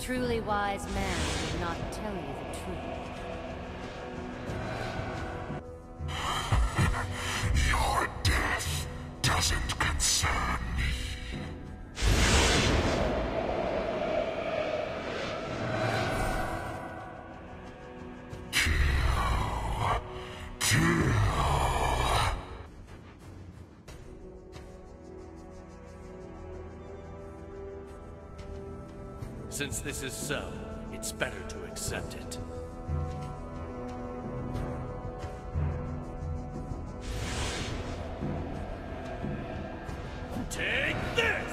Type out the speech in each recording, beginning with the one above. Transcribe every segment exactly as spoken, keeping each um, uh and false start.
truly wise man would not tell you the truth. Your death doesn't concern me. Kill. Kill. Since this is so, it's better to accept it. Take this!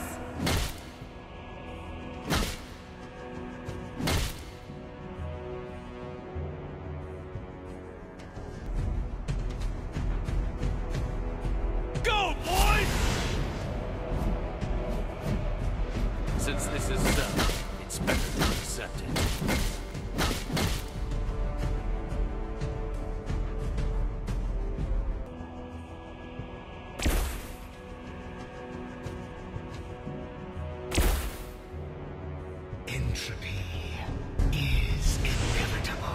Go, boys! Since this is so, it's better to accept it. Entropy is inevitable.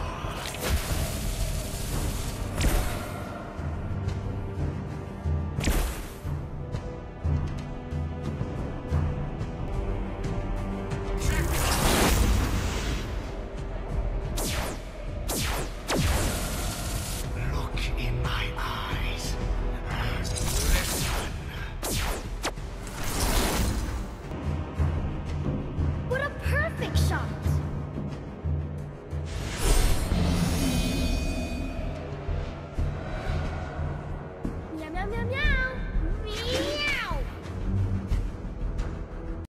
Look in my eyes and listen. What a perfect shot! Meow meow meow meow!